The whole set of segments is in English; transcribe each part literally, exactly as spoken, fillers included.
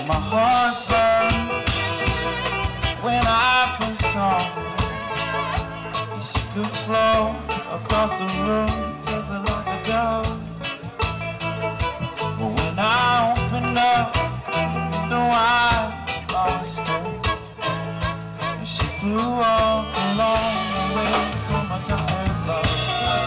my heart burned when I first saw her. Yeah, she could flow across the room just like a dove. But when I opened up the door, I lost her. And she flew off a long way from my tired love.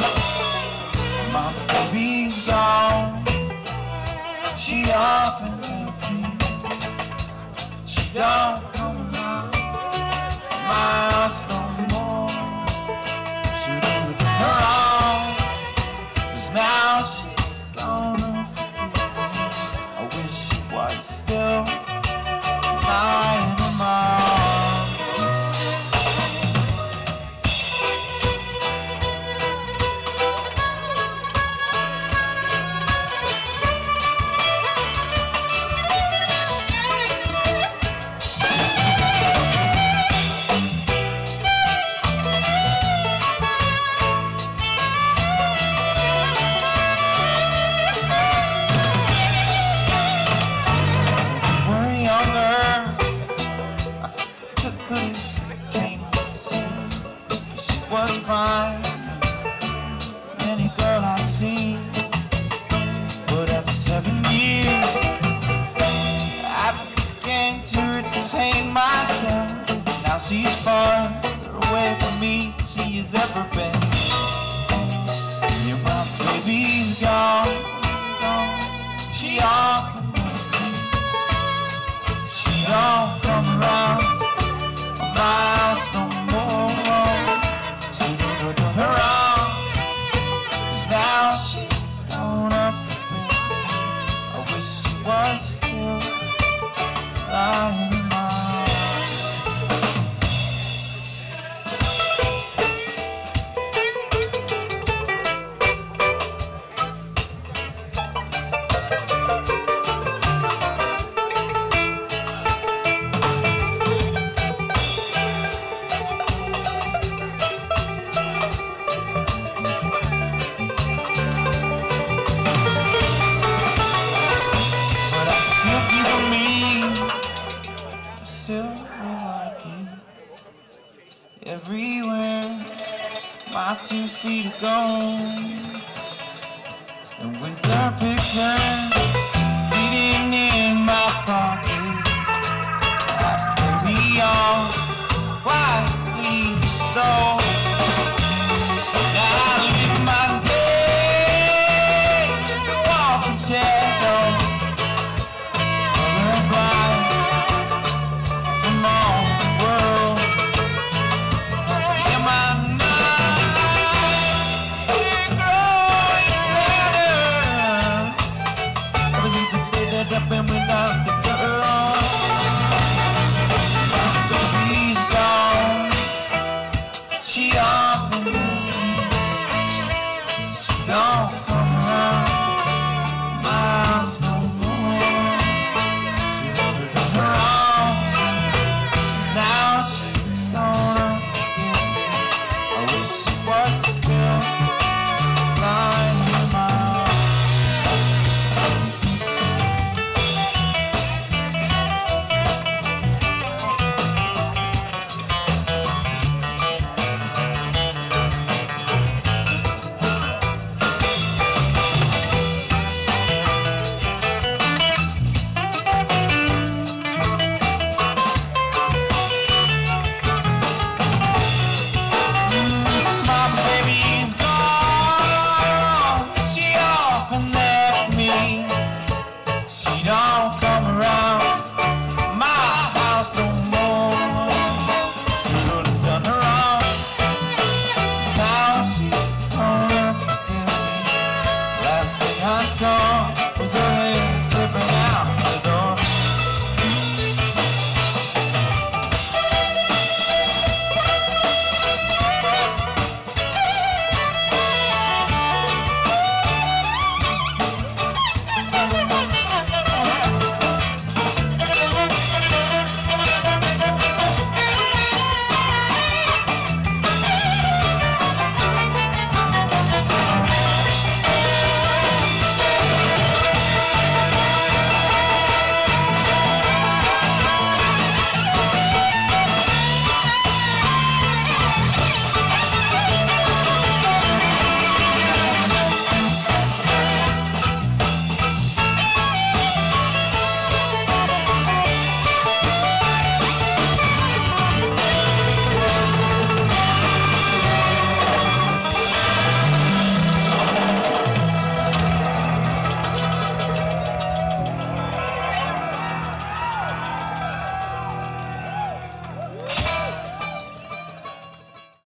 My baby's gone. She often left me. She don't come around my house no more. She did her wrong, 'cause now she's gone off with me. I wish she was still lying in my arms. Was fine, any girl I've seen, but after seven years I began to retain myself. Now she's far away from me than she has ever been. Yeah, my baby's gone, gone. She often left me. She don't come around my house no more. Her wrong, 'cause now she's gone up with me. I wish she was still lying in my silver liking everywhere my two feet are gone, and with her picture